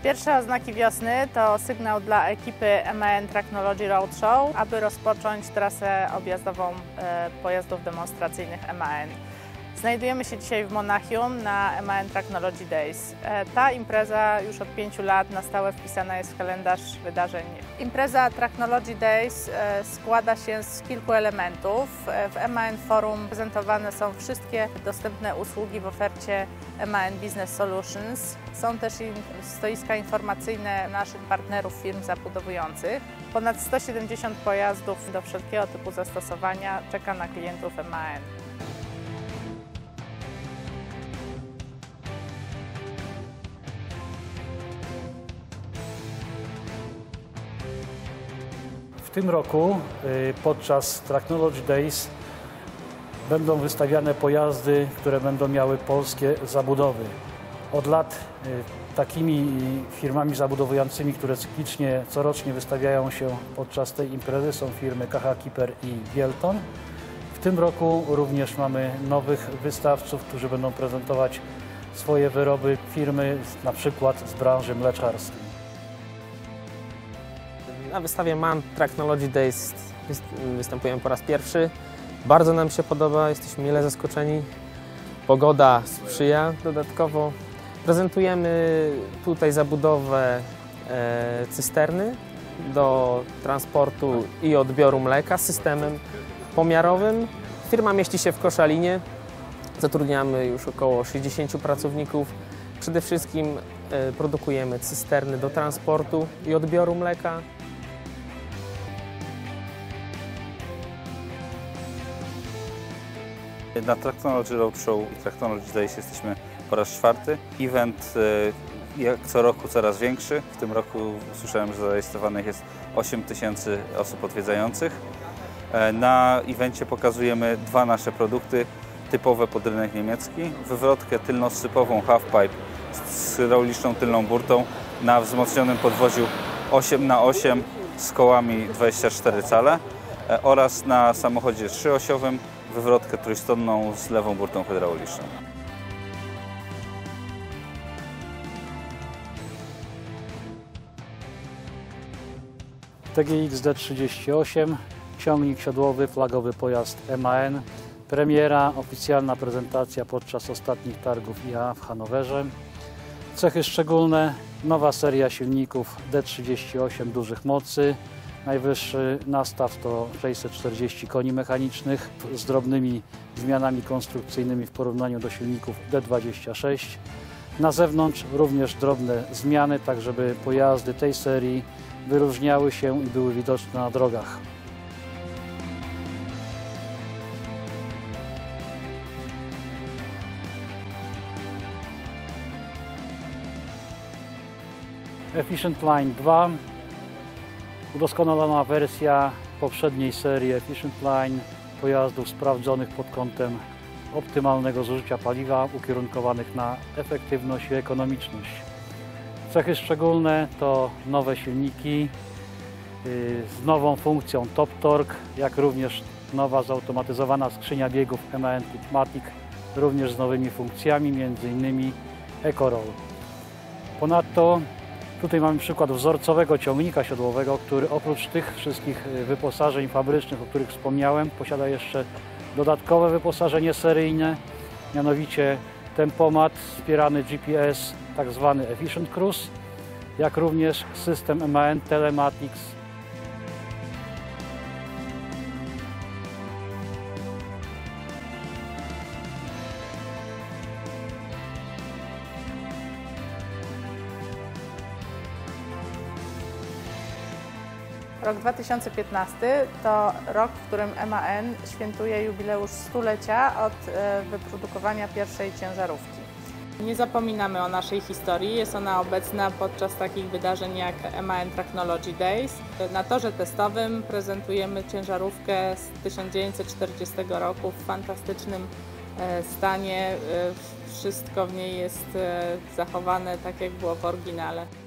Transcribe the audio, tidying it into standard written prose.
Pierwsze oznaki wiosny to sygnał dla ekipy MAN Tracknology Roadshow, aby rozpocząć trasę objazdową pojazdów demonstracyjnych MAN. Znajdujemy się dzisiaj w Monachium na MAN Tracknology Days. Ta impreza już od 5 lat na stałe wpisana jest w kalendarz wydarzeń. Impreza Tracknology Days składa się z kilku elementów. W MAN Forum prezentowane są wszystkie dostępne usługi w ofercie MAN Business Solutions. Są też stoiska informacyjne naszych partnerów firm zabudowujących. Ponad 170 pojazdów do wszelkiego typu zastosowania czeka na klientów MAN. W tym roku podczas Tracknology Days będą wystawiane pojazdy, które będą miały polskie zabudowy. Od lat takimi firmami zabudowującymi, które cyklicznie, corocznie wystawiają się podczas tej imprezy, są firmy KH Kipper i Wielton. W tym roku również mamy nowych wystawców, którzy będą prezentować swoje wyroby, firmy na przykład z branży mleczarskiej. Na wystawie MAN Tracknology Days występujemy po raz pierwszy. Bardzo nam się podoba, jesteśmy mile zaskoczeni. Pogoda sprzyja dodatkowo. Prezentujemy tutaj zabudowę cysterny do transportu i odbioru mleka z systemem pomiarowym. Firma mieści się w Koszalinie. Zatrudniamy już około 60 pracowników. Przede wszystkim produkujemy cysterny do transportu i odbioru mleka. Na Tracknology Roadshow i Tracknology Days jesteśmy po raz czwarty. Event jak co roku coraz większy. W tym roku słyszałem, że zarejestrowanych jest 8 000 osób odwiedzających. Na evencie pokazujemy dwa nasze produkty typowe pod rynek niemiecki. Wywrotkę tylnosypową halfpipe z hydrauliczną tylną burtą na wzmocnionym podwoziu 8x8 z kołami 24 cale oraz na samochodzie trzyosiowym wywrotkę trójstronną z lewą burtą hydrauliczną. TGX D38, ciągnik siodłowy, flagowy pojazd MAN. Premiera, oficjalna prezentacja podczas ostatnich targów IAA w Hanowerze. Cechy szczególne, nowa seria silników D38 dużych mocy. Najwyższy nastaw to 640 koni mechanicznych z drobnymi zmianami konstrukcyjnymi w porównaniu do silników D26. Na zewnątrz również drobne zmiany, tak żeby pojazdy tej serii wyróżniały się i były widoczne na drogach. Efficient Line 2. Udoskonalona wersja poprzedniej serii Efficient Line pojazdów sprawdzonych pod kątem optymalnego zużycia paliwa, ukierunkowanych na efektywność i ekonomiczność. Cechy szczególne to nowe silniki z nową funkcją Top Torque, jak również nowa zautomatyzowana skrzynia biegów MAN Matic, również z nowymi funkcjami, m.in. EcoRoll. Ponadto tutaj mamy przykład wzorcowego ciągnika siodłowego, który oprócz tych wszystkich wyposażeń fabrycznych, o których wspomniałem, posiada jeszcze dodatkowe wyposażenie seryjne, mianowicie tempomat wspierany GPS, tak zwany Efficient Cruise, jak również system MAN Telematics. Rok 2015 to rok, w którym MAN świętuje jubileusz stulecia od wyprodukowania pierwszej ciężarówki. Nie zapominamy o naszej historii, jest ona obecna podczas takich wydarzeń jak MAN Tracknology Days. Na torze testowym prezentujemy ciężarówkę z 1940 roku w fantastycznym stanie. Wszystko w niej jest zachowane tak, jak było w oryginale.